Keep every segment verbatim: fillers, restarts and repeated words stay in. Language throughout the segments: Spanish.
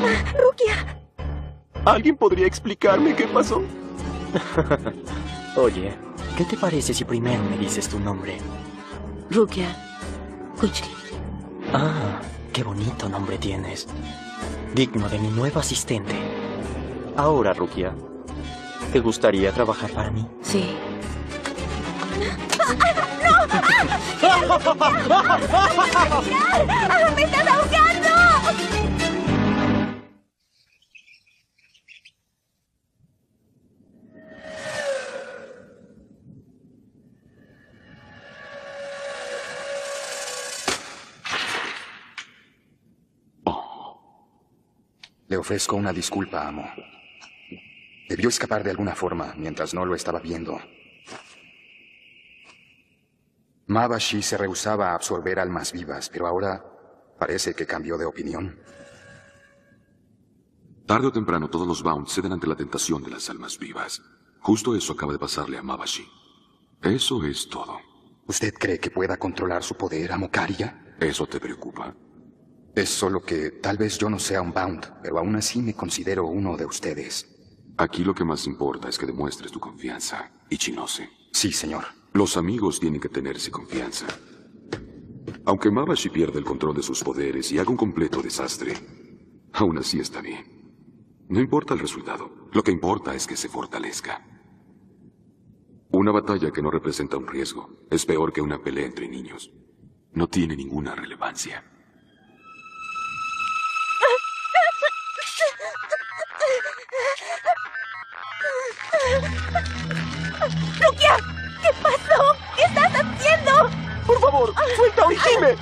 Rukia. ¿Alguien podría explicarme qué pasó? Oye, ¿qué te parece si primero me dices tu nombre? Rukia Kuchli. Ah, qué bonito nombre tienes. Digno de mi nueva asistente. Ahora, Rukia, ¿te gustaría trabajar para mí? Sí. ¡Me estás ahogando! Le ofrezco una disculpa, amo. Debió escapar de alguna forma mientras no lo estaba viendo. Mabashi se rehusaba a absorber almas vivas, pero ahora parece que cambió de opinión. Tarde o temprano todos los Bound ceden ante la tentación de las almas vivas. Justo eso acaba de pasarle a Mabashi. Eso es todo. ¿Usted cree que pueda controlar su poder, amo Kariya? ¿Eso te preocupa? Es solo que tal vez yo no sea un Bound, pero aún así me considero uno de ustedes. Aquí lo que más importa es que demuestres tu confianza, Ichinose. Sí, señor. Los amigos tienen que tenerse confianza. Aunque Mabashi pierda el control de sus poderes y haga un completo desastre, aún así está bien. No importa el resultado, lo que importa es que se fortalezca. Una batalla que no representa un riesgo es peor que una pelea entre niños. No tiene ninguna relevancia. ¡Rukia! ¿Qué pasó? ¿Qué estás haciendo? ¡Por favor, suelta a Orihime!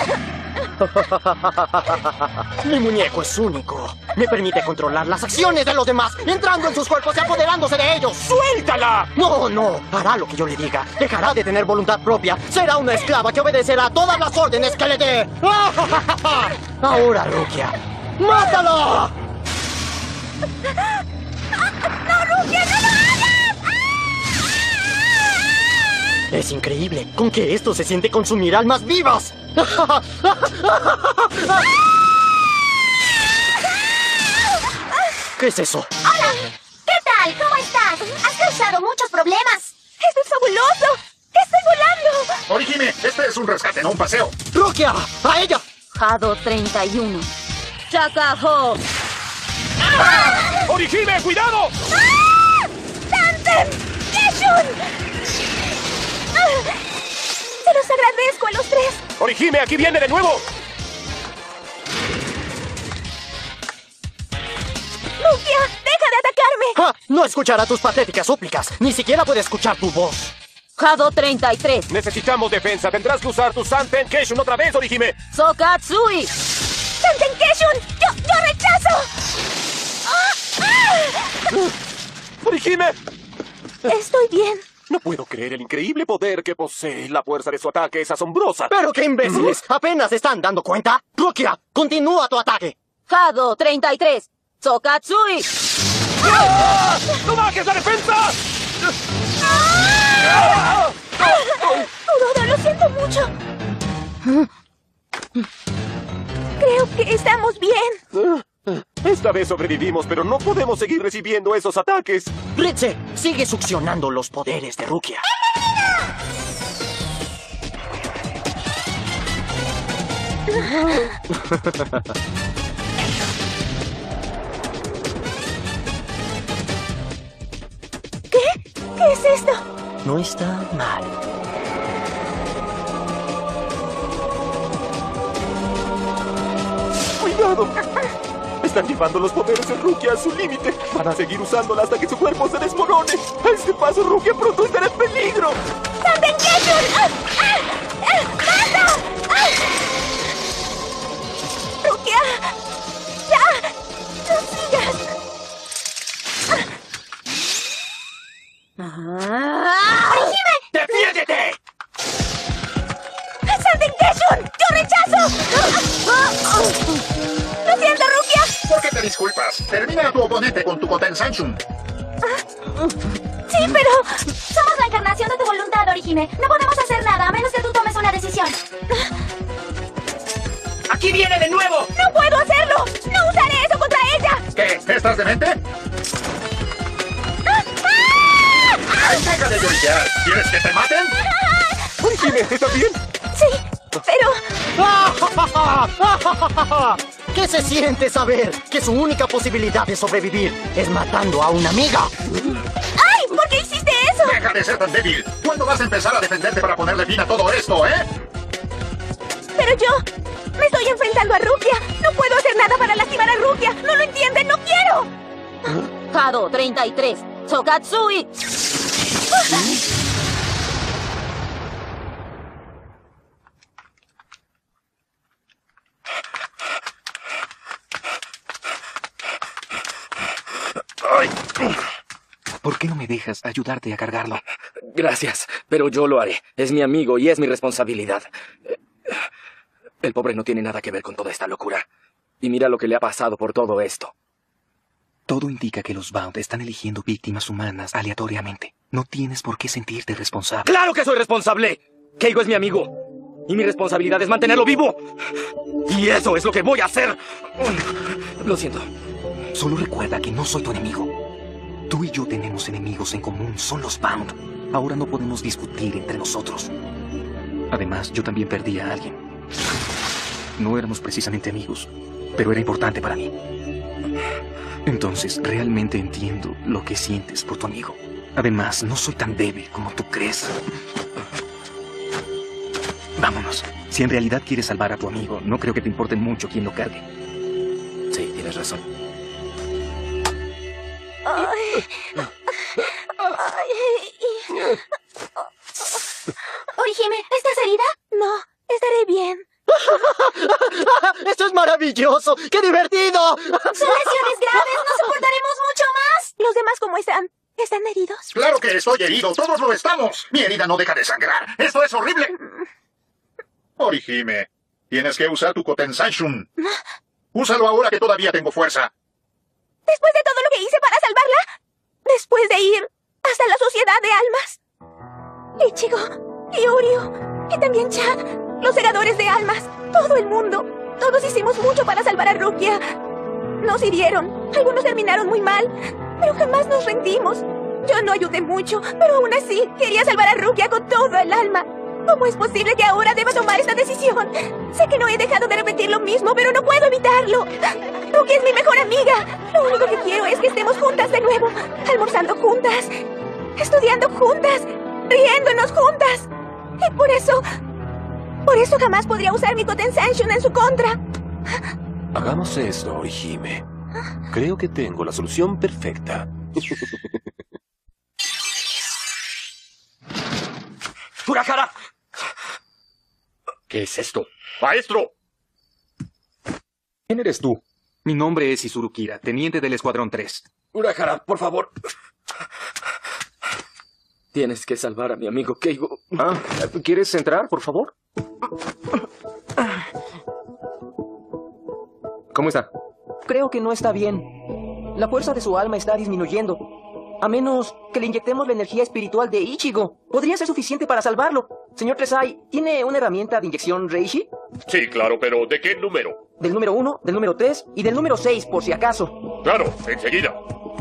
Mi muñeco es único. Me permite controlar las acciones de los demás, entrando en sus cuerpos y apoderándose de ellos. ¡Suéltala! No, no. Hará lo que yo le diga. Dejará de tener voluntad propia. Será una esclava que obedecerá todas las órdenes que le dé. Ahora, Rukia, ¡mátala! ¡No, Rukia, no lo hagas! Es increíble con que esto se siente consumir almas vivas. ¿Qué es eso? ¡Hola! ¿Qué tal? ¿Cómo estás? Has causado muchos problemas. ¡Esto es fabuloso! ¡Estoy volando! Orihime, este es un rescate, no un paseo. ¡Rukia! ¡A ella! Jado treinta y uno. ¡Chakaho! ¡Ah! ¡Orihime, cuidado! ¡Ah! ¡Tanten! ¡Keshun! Se los agradezco a los tres. Orihime, aquí viene de nuevo. Rukia, deja de atacarme. ¡Ah! No escuchará tus patéticas súplicas. Ni siquiera puede escuchar tu voz. Jado treinta y tres. Necesitamos defensa. Tendrás que usar tu Santen Keshun otra vez, Orihime. Sokatsui. Santen Keshun. Yo, yo rechazo. ¡Ah! ¡Ah! Orihime. Estoy bien. No puedo creer el increíble poder que posee. La fuerza de su ataque es asombrosa. ¡Pero qué imbéciles! ¿Apenas se están dando cuenta? ¡Rukia, continúa tu ataque! Jado treinta y tres. Sokatsui. ¡Ah! ¡No bajes la defensa! ¡Ah! Kuroda, lo siento mucho. Creo que estamos bien. Esta vez sobrevivimos, pero no podemos seguir recibiendo esos ataques. Ritze, sigue succionando los poderes de Rukia. ¿Qué? ¿Qué es esto? No está mal. ¡Cuidado! Están llevando los poderes de Rukia a su límite. Van a seguir usándola hasta que su cuerpo se desmorone. A este paso, Rukia pronto estará en peligro. ¡Santen Keshun! ¡Ah! ¡Ah! ¡Ah! ¡Basta! ¡Ah! ¡Rukia! ¡Ya! ¡No sigas! ¡Ah! ¡Orihime! ¡Defiéndete! ¡Santen Keshun! ¡Yo rechazo! ¡Lo siento, Rukia! ¿Por qué te disculpas? Termina a tu oponente con tu Goten Sanshun. Sí, pero... Somos la encarnación de tu voluntad, Orihime. No podemos hacer nada a menos que tú tomes una decisión. ¡Aquí viene de nuevo! ¡No puedo hacerlo! ¡No usaré eso contra ¿Estás demente? ¡Ay, deja de llorar! ¿Quieres que te maten? Orihime, ¿estás bien? Sí, pero... ¿Qué se siente saber que su única posibilidad de sobrevivir es matando a una amiga? ¡Ay! ¿Por qué hiciste eso? ¡Deja de ser tan débil! ¿Cuándo vas a empezar a defenderte para ponerle fin a todo esto, eh? Pero yo... me estoy enfrentando a Rukia. No puedo hacer nada para lastimar a Rukia. ¿No lo entienden? ¡No quiero! Hado treinta y tres. Sokatsui. ¿Por qué no me dejas ayudarte a cargarlo? Gracias, pero yo lo haré. Es mi amigo y es mi responsabilidad. El pobre no tiene nada que ver con toda esta locura. Y mira lo que le ha pasado por todo esto. Todo indica que los Bound están eligiendo víctimas humanas aleatoriamente. No tienes por qué sentirte responsable. ¡Claro que soy responsable! Keigo es mi amigo. Y mi responsabilidad es mantenerlo vivo. Y eso es lo que voy a hacer. Lo siento. Solo recuerda que no soy tu enemigo. Tú y yo tenemos enemigos en común. Son los Bound. Ahora no podemos discutir entre nosotros. Además, yo también perdí a alguien. No éramos precisamente amigos, pero era importante para mí. Entonces, realmente entiendo lo que sientes por tu amigo. Además, no soy tan débil como tú crees. Vámonos. Si en realidad quieres salvar a tu amigo, no creo que te importe mucho quién lo cargue. Sí, tienes razón. Ay. Ay. Orihime, ¿estás herida? No, estaré bien. ¡Esto es maravilloso! ¡Qué divertido! Son lesiones graves, no soportaremos mucho más. ¿Los demás cómo están? ¿Están heridos? ¡Claro que estoy herido! ¡Todos lo estamos! Mi herida no deja de sangrar. ¡Esto es horrible! Orihime, tienes que usar tu Kotensanshun. Úsalo ahora que todavía tengo fuerza. Después de todo lo que hice para salvarla, después de ir hasta la sociedad de almas, Ichigo y Uryu y también Chad, los segadores de almas, todo el mundo, todos hicimos mucho para salvar a Rukia. Nos hirieron, algunos terminaron muy mal, pero jamás nos rendimos. Yo no ayudé mucho, pero aún así quería salvar a Rukia con todo el alma. ¿Cómo es posible que ahora deba tomar esta decisión? Sé que no he dejado de repetir lo mismo, pero no puedo evitarlo. Rukia es mi mejor amiga. Lo único que quiero es que estemos juntas de nuevo, almorzando juntas, estudiando juntas, riéndonos juntas. Y por eso... Por eso jamás podría usar mi Kotensanshun en su contra. Hagamos esto, Orihime. Creo que tengo la solución perfecta. ¡Urahara! ¿Qué es esto? ¡Maestro! ¿Quién eres tú? Mi nombre es Izuru Kira, teniente del Escuadrón tres. Urahara, por favor. Tienes que salvar a mi amigo Keigo. Ah, ¿quieres entrar, por favor? ¿Cómo está? Creo que no está bien. La fuerza de su alma está disminuyendo. A menos que le inyectemos la energía espiritual de Ichigo. Podría ser suficiente para salvarlo. Señor Tresai, ¿tiene una herramienta de inyección Reishi? Sí, claro, pero ¿de qué número? Del número uno, del número tres y del número seis, por si acaso. Claro, enseguida.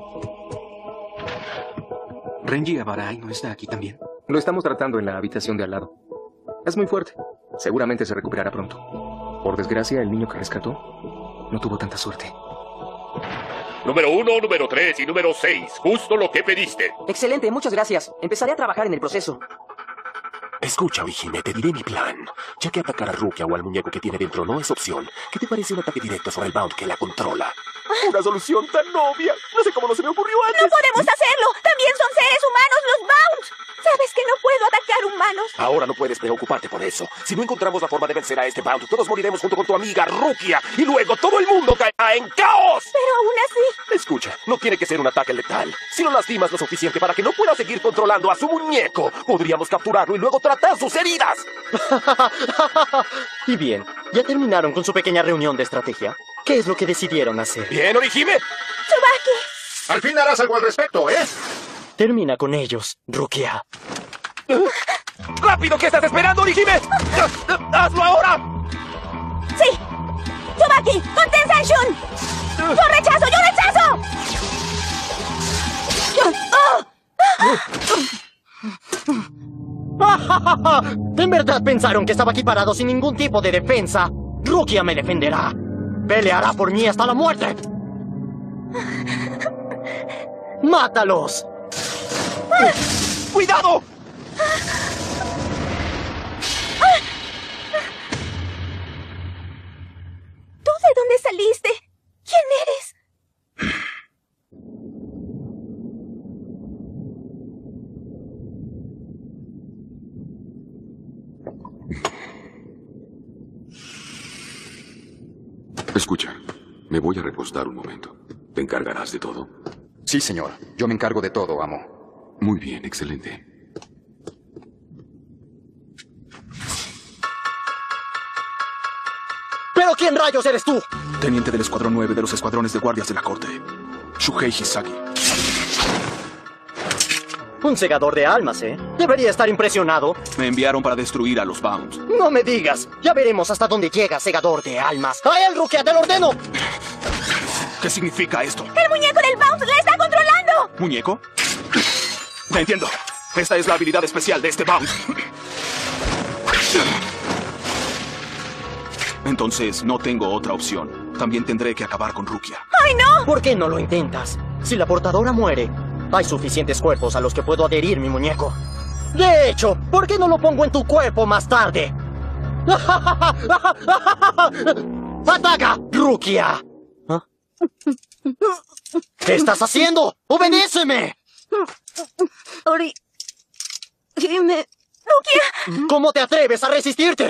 Renji Abarai no está aquí también. Lo estamos tratando en la habitación de al lado. Es muy fuerte. Seguramente se recuperará pronto. Por desgracia, el niño que rescató no tuvo tanta suerte. Número uno, número tres y número seis. Justo lo que pediste. Excelente, muchas gracias. Empezaré a trabajar en el proceso. Escucha, Orihime, te diré mi plan. Ya que atacar a Rukia o al muñeco que tiene dentro no es opción, ¿qué te parece un ataque directo sobre el Bound que la controla? Una solución tan obvia. No sé cómo no se me ocurrió antes. ¡No podemos hacerlo! ¡También son seres humanos los Bound! ¡Sabes que no puedo atacar humanos! Ahora no puedes preocuparte por eso. Si no encontramos la forma de vencer a este Bound, todos moriremos junto con tu amiga Rukia. Y luego todo el mundo caerá en caos. Pero aún así... Escucha, no tiene que ser un ataque letal. Si lo lastimas lo suficiente para que no pueda seguir controlando a su muñeco, podríamos capturarlo y luego tratar sus heridas. Y bien, ¿ya terminaron con su pequeña reunión de estrategia? ¿Qué es lo que decidieron hacer? Bien, Orihime. ¡Tsubaki! Al fin harás algo al respecto, ¿eh? Termina con ellos, Rukia. ¡Rápido! ¿Qué estás esperando, Orihime? ¡Hazlo ahora! ¡Sí! ¡Tsubaki! ¡Kotensanshun! ¡Yo rechazo! ¡Yo rechazo! ¿En verdad pensaron que estaba aquí parado sin ningún tipo de defensa? Rukia me defenderá. Peleará por mí hasta la muerte. ¡Mátalos! ¡Cuidado! ¿Tú de dónde saliste? ¿Quién eres? Escucha, me voy a recostar un momento. ¿Te encargarás de todo? Sí, señor. Yo me encargo de todo, amo. Muy bien, excelente. ¿Pero quién rayos eres tú? Teniente del Escuadrón nueve de los Escuadrones de Guardias de la Corte. Shuhei Hisagi. Un segador de almas, ¿eh? Debería estar impresionado. Me enviaron para destruir a los Bounds. No me digas. Ya veremos hasta dónde llega, segador de almas. ¡A él, Rukia, te lo ordeno! ¿Qué significa esto? ¡El muñeco del Bounce la está controlando! ¿Muñeco? Te entiendo. Esta es la habilidad especial de este Bound. Entonces, no tengo otra opción. También tendré que acabar con Rukia. ¡Ay, no! ¿Por qué no lo intentas? Si la portadora muere, hay suficientes cuerpos a los que puedo adherir mi muñeco. De hecho, ¿por qué no lo pongo en tu cuerpo más tarde? ¡Ataca, Rukia! ¿Ah? ¿Qué estás haciendo? ¡Obedéceme! Ori... Dime... ¡Rukia! ¿Cómo te atreves a resistirte?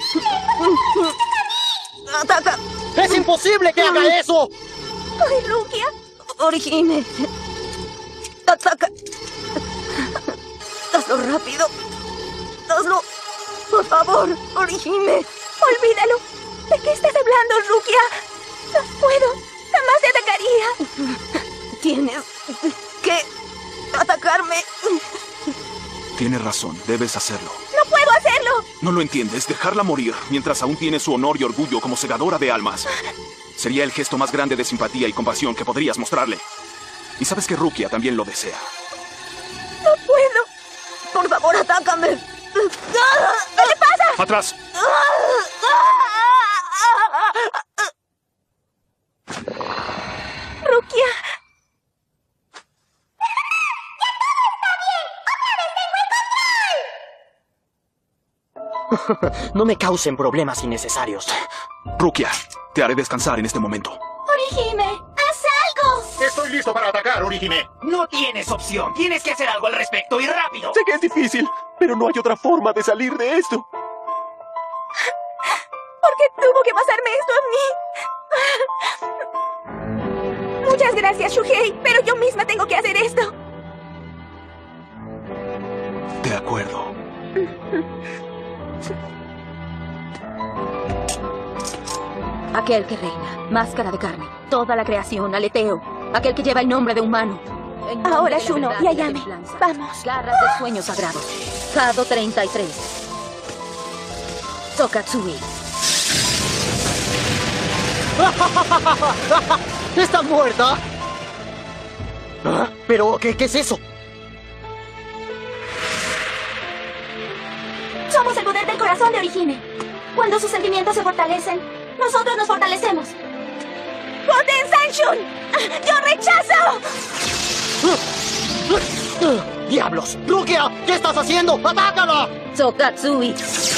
¡Ataca! ¡Es imposible que haga eso! ¡Ay, Rukia! Orihime... ¡Ataca! ¡Hazlo rápido! ¡Hazlo! ¡Por favor, Orihime! ¡Olvídalo! ¿De qué estás hablando, Rukia? ¡No puedo! ¡Jamás te atacaría! Tienes que atacarme. Tienes razón, debes hacerlo. ¡No puedo hacerlo! ¿No lo entiendes? Dejarla morir mientras aún tiene su honor y orgullo como segadora de almas. Sería el gesto más grande de simpatía y compasión que podrías mostrarle. Y sabes que Rukia también lo desea. ¡No puedo! ¡Por favor, atácame! ¿Qué le pasa? ¡Atrás! Rukia... No me causen problemas innecesarios. Rukia, te haré descansar en este momento. Orihime, haz algo. Estoy listo para atacar, Orihime. No tienes opción. Tienes que hacer algo al respecto y rápido. Sé que es difícil, pero no hay otra forma de salir de esto. ¿Por qué tuvo que pasarme esto a mí? Muchas gracias, Shuhei, pero yo misma tengo que hacer esto. De acuerdo. Aquel que reina, máscara de carne, toda la creación, aleteo, aquel que lleva el nombre de humano. Ahora, Shuno y Ayame, vamos. Garras de sueños sagrados. Kado treinta y tres. Tokatsui. ¿Está muerta? ¿Ah? ¿Pero qué, qué es eso? Somos el poder del corazón de Orihime. Cuando sus sentimientos se fortalecen, nosotros nos fortalecemos. ¡Goten-sanshun! ¡Yo rechazo! ¡Diablos! ¡Rukia! ¿Qué estás haciendo? ¡Atácala! Tokatsui.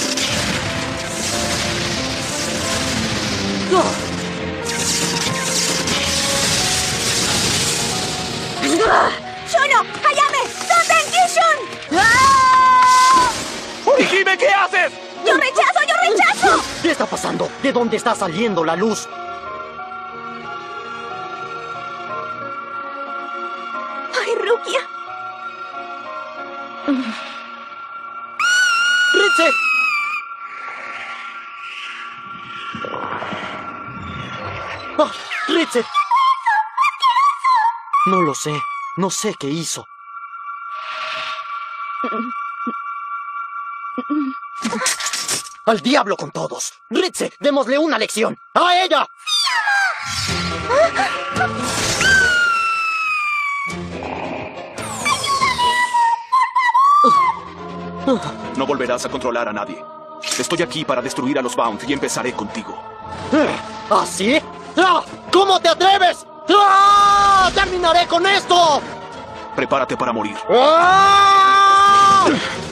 ¡Shuno! ¡Ayame! ¡Goten-kishun! ¡Orihime, ¿qué haces? ¡Yo rechazo! ¡Yo rechazo! ¿Qué está pasando? ¿De dónde está saliendo la luz? ¡Ay, Rukia! ¡Ritze! ¡Ah! ¡Ritze! No lo sé. No sé qué hizo. ¡Al diablo con todos! ¡Ritze, démosle una lección! ¡A ella! volverás a controlar a nadie. Estoy aquí para destruir a los Bound y empezaré contigo. ¿Así? ¡Ah! ¿Cómo te atreves? ¡Ah! ¡Terminaré con esto! Prepárate para morir. ¡Ah!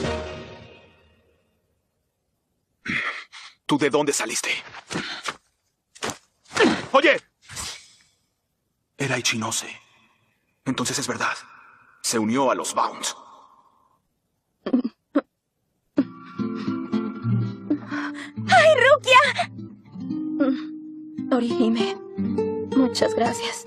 ¿Tú de dónde saliste? ¡Oye! Era Ichinose. Entonces es verdad. Se unió a los Bound. ¡Ay, Rukia! Orihime, muchas gracias.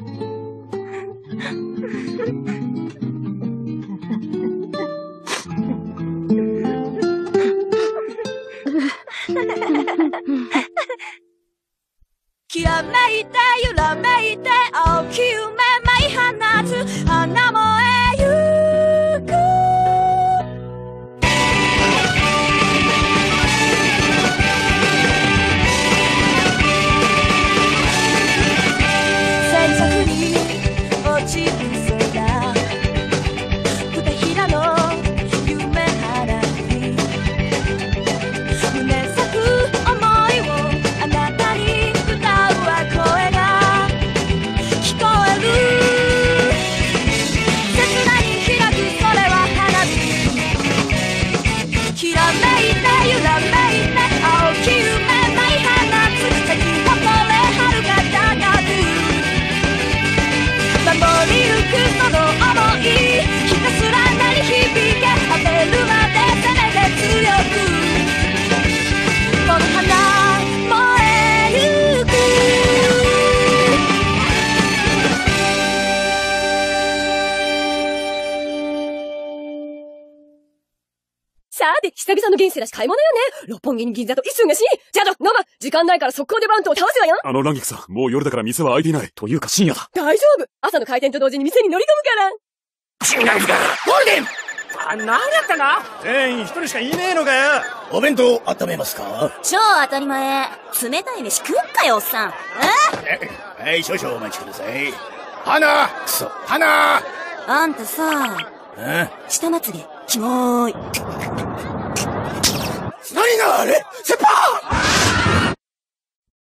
て久々の現世だし買い物よね。六本木に銀座と一緒がし。じゃあ、ノマ、時間ないから速攻でバウントを倒すわよ。 あの、ランギクさん、もう夜だから店は開いていない。というか深夜だ。 大丈夫。朝の開店と同時に店に乗り込むから。 違うか。ゴールデンあ、何やったか全員一人しかいねえのかよ。お弁当温めますか？ 超当たり前。冷たい飯食うかよ、おっさん。 えはい、少々お待ちください。花くそ、花あんたさ、下まつげ、キモーい。 何があれセパー